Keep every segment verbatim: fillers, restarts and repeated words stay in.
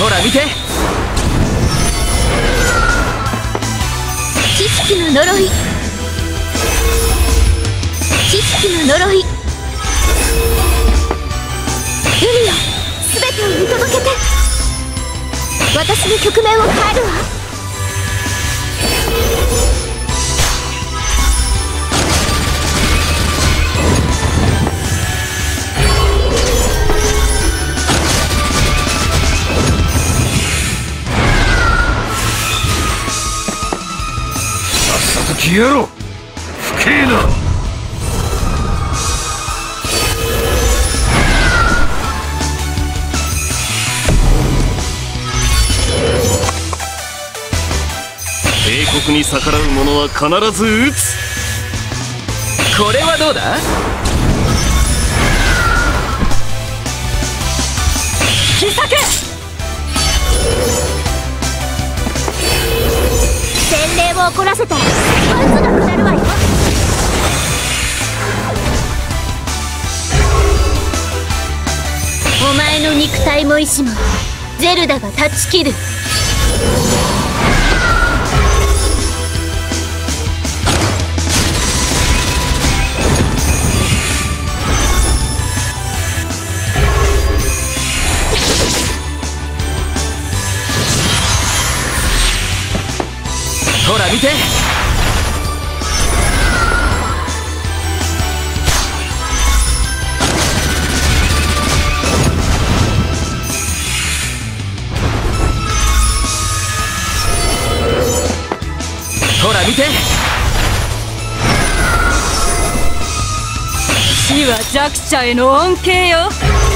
ほら見て。 知識の呪い、知識の呪い。海よ、すべてを見届けて。私の局面を変えるわ。 さっさと消えろ、不敬な。 帝国に逆らう者は必ず撃つ。これはどうだ。引き裂け。 洗礼を怒らせたらパンツが下るわよ。お前の肉体も意志もゼルダが断ち切る。 ほら見て。ほら見て。 死は弱者への恩恵よ。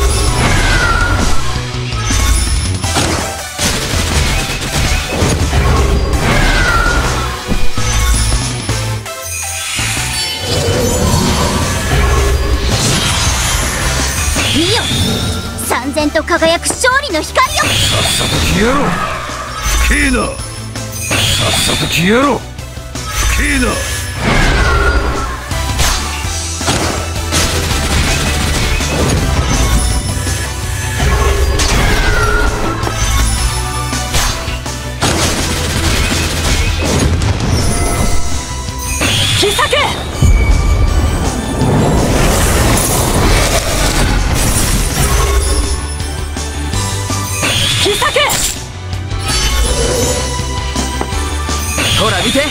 いいよ、燦然と輝く勝利の光よ。 さっさと消えろ、不敬な。さっさと消えろ、不敬な。 引き裂け。引き裂け。 ほら見て。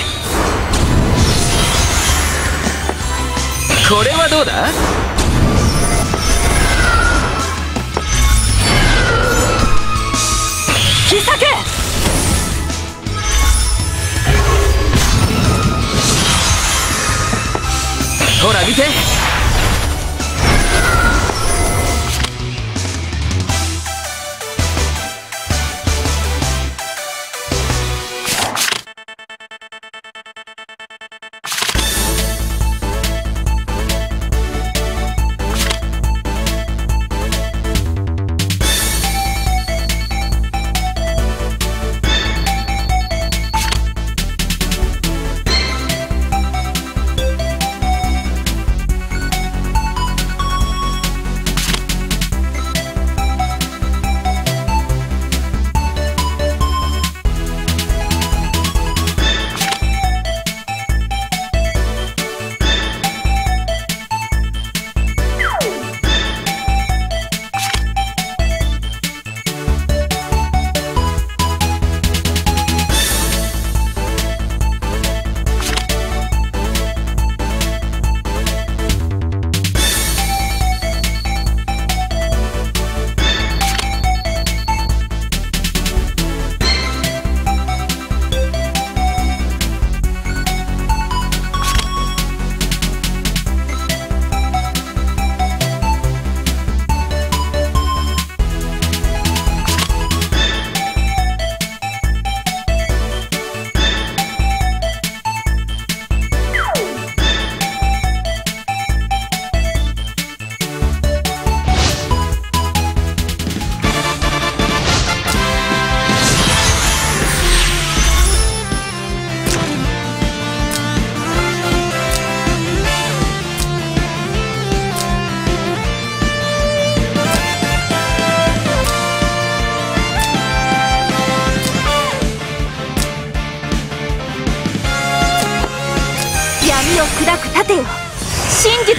これはどうだ。 引き裂け。 ほら見て。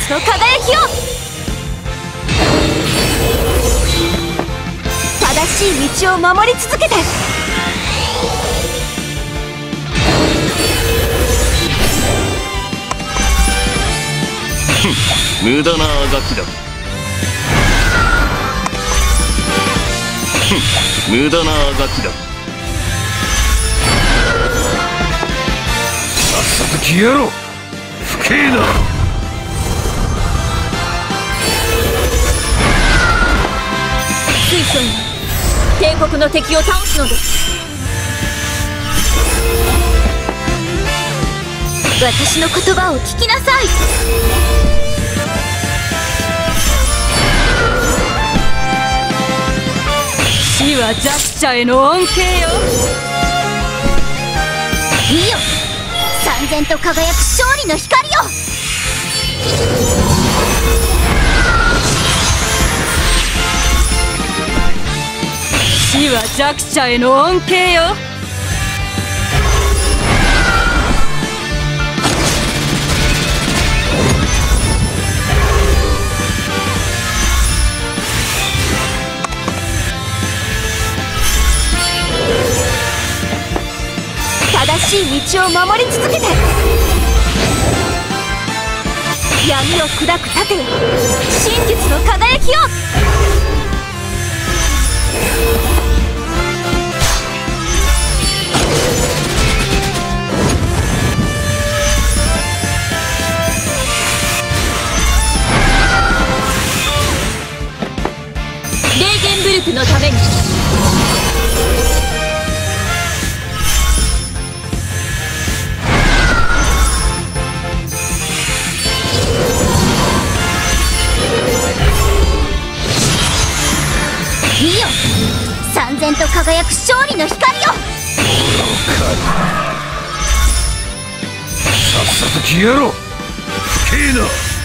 術の輝きを。正しい道を守り続けて。 無駄なあがきだ。無駄なあがきだ。 さっさと消えろ不敬な。 水晶に帝国の敵を倒すのです。私の言葉を聞きなさい。 死は弱者への恩恵よ。 いいよ、燦然と輝く勝利の光よ。 死は弱者への恩恵よ。 正しい道を守り続けて。闇を砕く盾よ、真実の輝きよ。レーゲンブルクのために。いいよ、燦然と輝く勝利の光よ。 さっさと消えろ不敬な。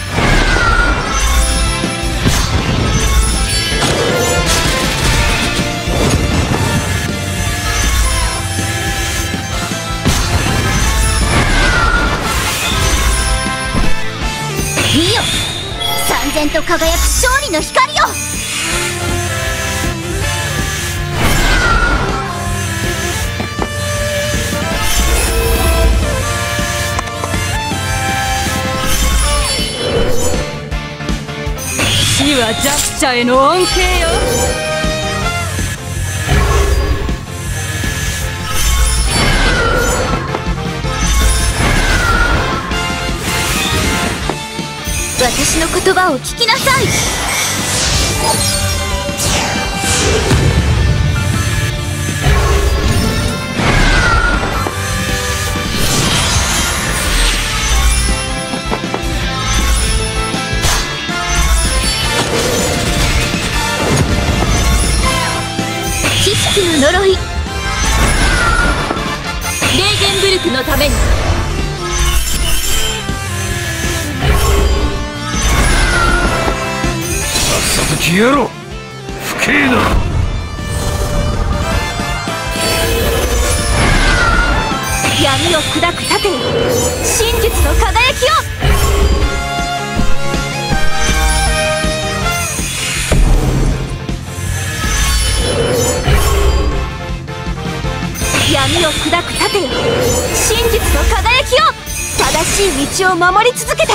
いいよ、燦然と輝く勝利の光よ。 死は弱者への恩恵よ。 私の言葉を聞きなさい。知識の呪い、レーゲンブルクのために。 さっさと消えろ不敬な。 闇を砕く盾よ、真実の輝きよ。闇を砕く盾よ、真実の輝きよ。正しい道を守り続けて。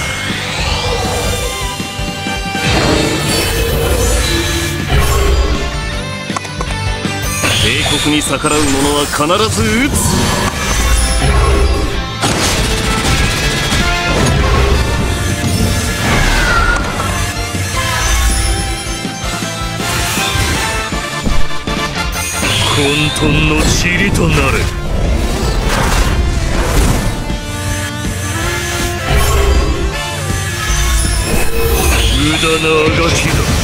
帝国に逆らう者は必ず討つ。 混沌の塵となれ。無駄なあがきだ。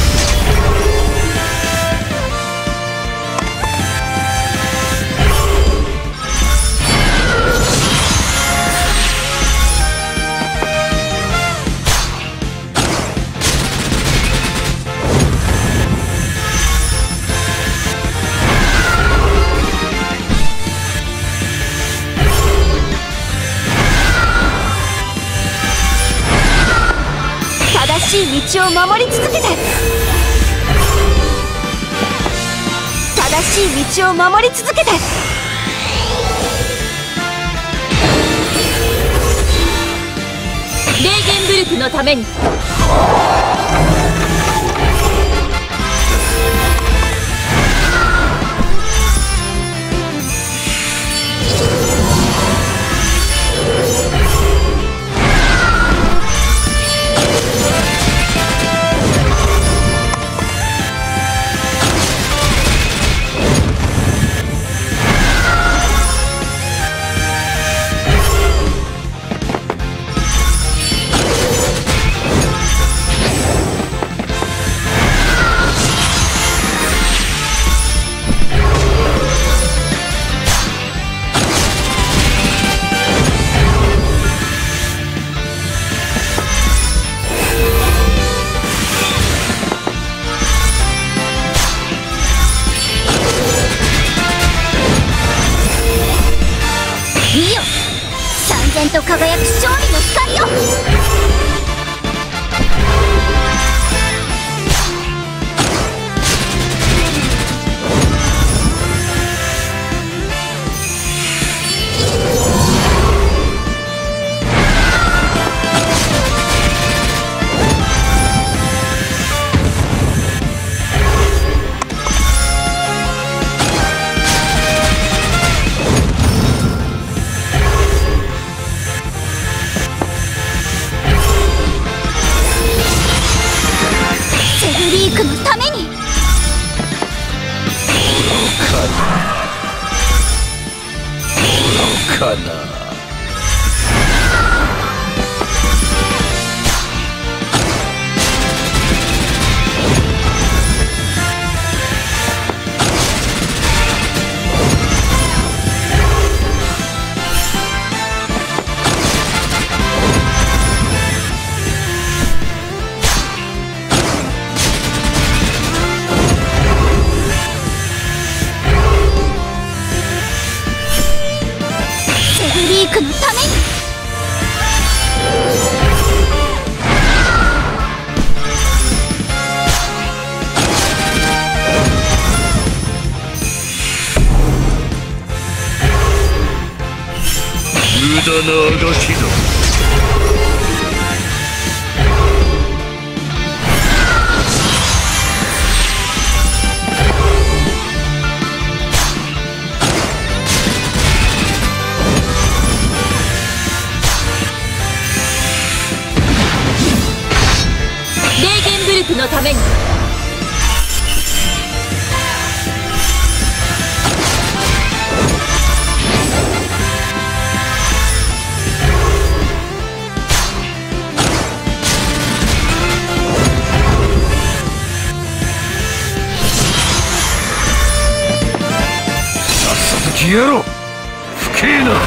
道を守り続けて。正しい道を守り続けて。 レーゲンブルクのために。 と輝く勝利の光よ。 無駄なあがきだ。 レーゲンブルクのために。 消えろ、不敬な。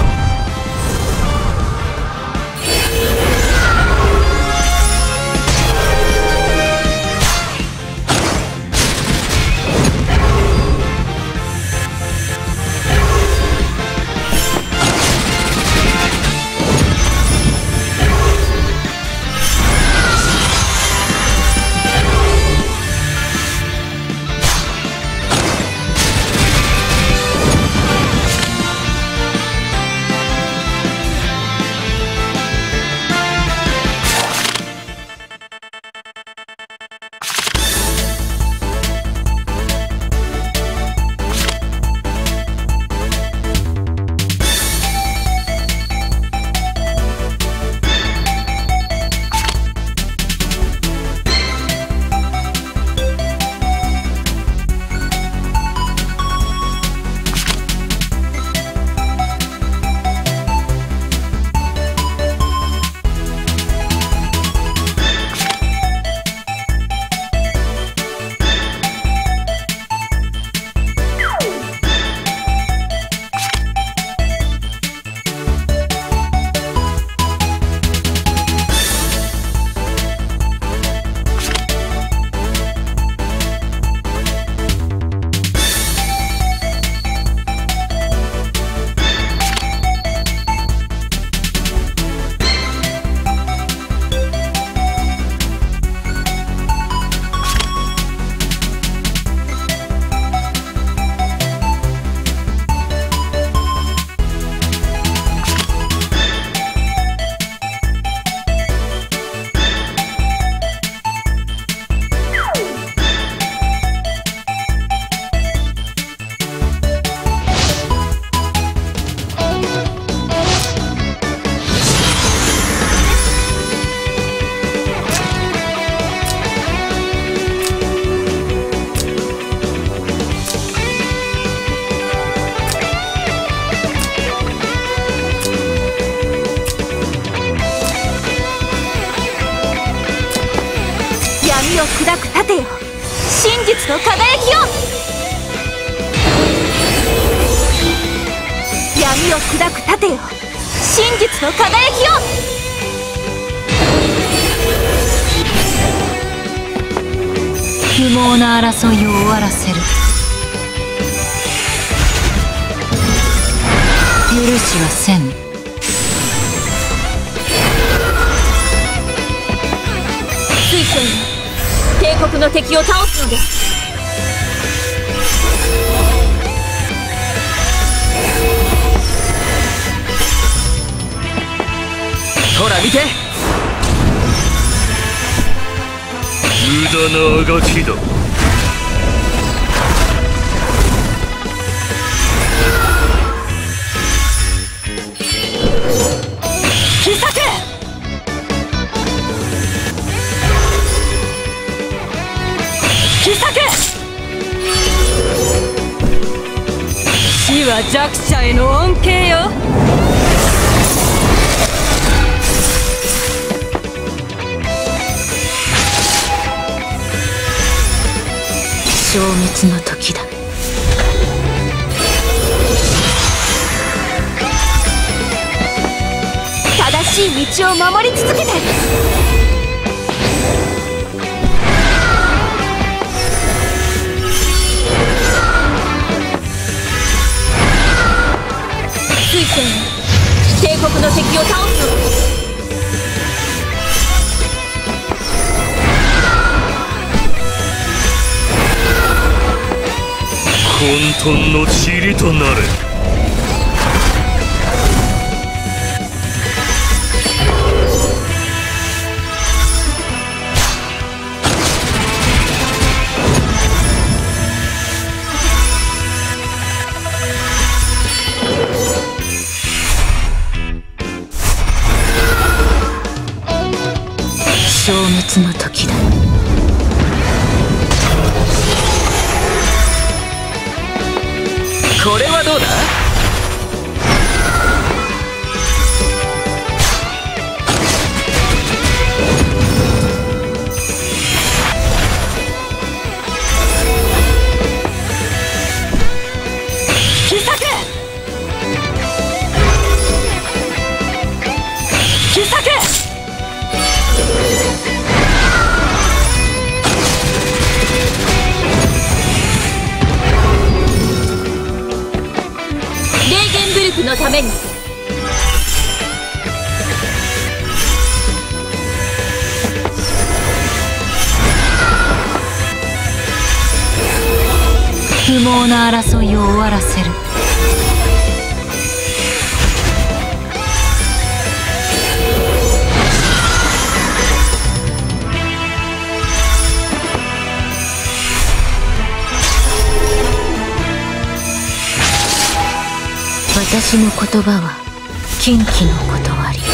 砕く盾よ、真実の輝きよ。闇を砕く盾よ、真実の輝きよ。 不毛な争いを終わらせる。許しはせん。 水晶よ、帝国の敵を倒すのです。 ほら見て、 無駄なあがきだ。 必殺必殺。死は弱者への恩恵よ。消滅の時だ。 正しい道を守り続けて。水晶よ、帝国の敵を倒すのです。 混沌の塵となれ。 消滅の時だ。 これはどうだ。 必殺必殺。 のために。 不毛な争いを終わらせる。私の言葉は禁忌の断り。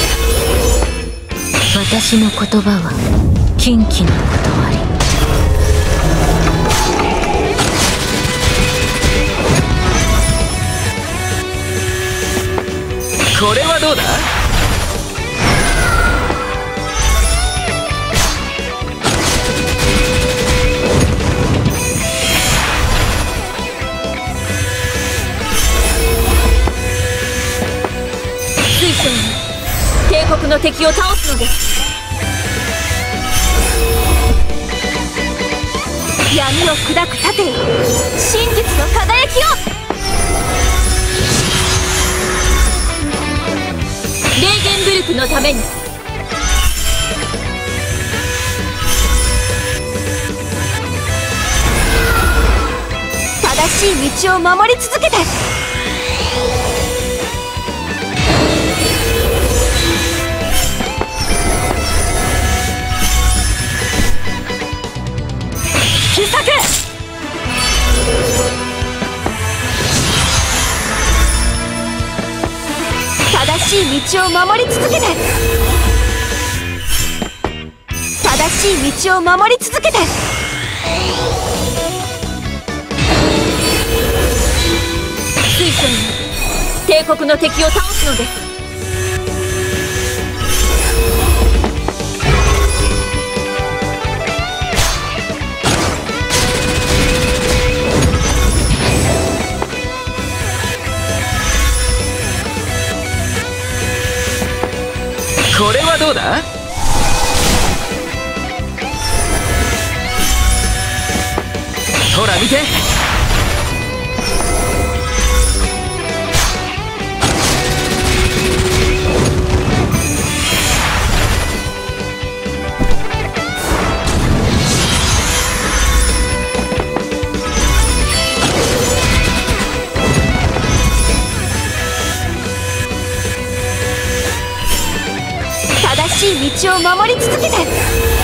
私の言葉は禁忌の断り。 これはどうだ。 水晶に帝国の敵を倒すのです。闇を砕く盾よ、真実の輝きを。レーゲンブルクのために。正しい道を守り続けて。 必殺正しい道を守り続けて。正しい道を守り続けて。水晶に帝国の敵を倒すのです。 これはどうだ。ほら見て。 正しい道を守り続けて。